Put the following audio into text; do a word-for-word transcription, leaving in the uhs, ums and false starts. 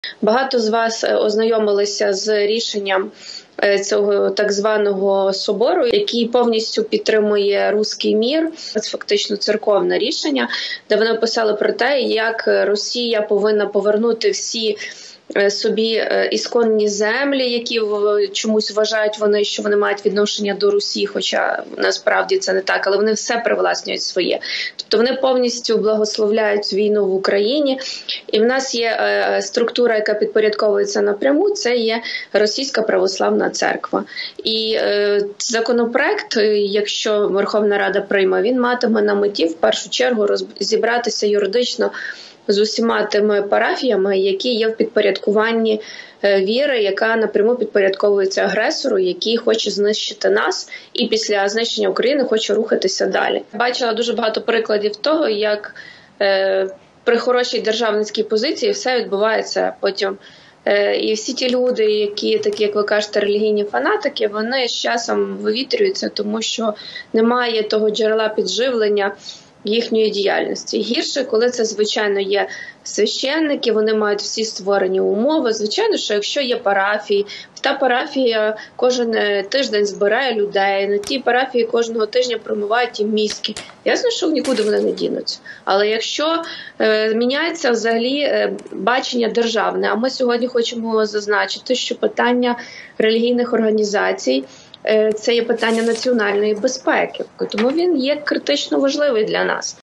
Багато з вас ознайомилися з рішенням цього так званого собору, який повністю підтримує руський мір. Це фактично церковне рішення, де вони писали про те, як Росія повинна повернути всі собі ісконні землі, які чомусь вважають вони, що вони мають відношення до Русі, хоча насправді це не так, але вони все привласнюють своє. Тобто вони повністю благословляють війну в Україні, і в нас є структура, яка підпорядковується напряму, це є Російська Православна Церква. І законопроект, якщо Верховна Рада прийме, він матиме на меті в першу чергу розібратися юридично з усіма тими парафіями, які є в підпорядкуванні віри, яка напряму підпорядковується агресору, який хоче знищити нас і після знищення України хоче рухатися далі. Бачила дуже багато прикладів того, як е, при хорошій державницькій позиції все відбувається потім. Е, і всі ті люди, які, такі як ви кажете, релігійні фанатики, вони з часом вивітрюються, тому що немає того джерела підживлення їхньої діяльності. Гірше, коли це, звичайно, є священники, вони мають всі створені умови. Звичайно, що якщо є парафії, та парафія кожен тиждень збирає людей, на тій парафії кожного тижня промивають їм мізки. Ясно, що нікуди вони не дінуться. Але якщо е, міняється взагалі е, бачення державне, а ми сьогодні хочемо зазначити, що питання релігійних організацій – це є питання національної безпеки, тому він є критично важливий для нас.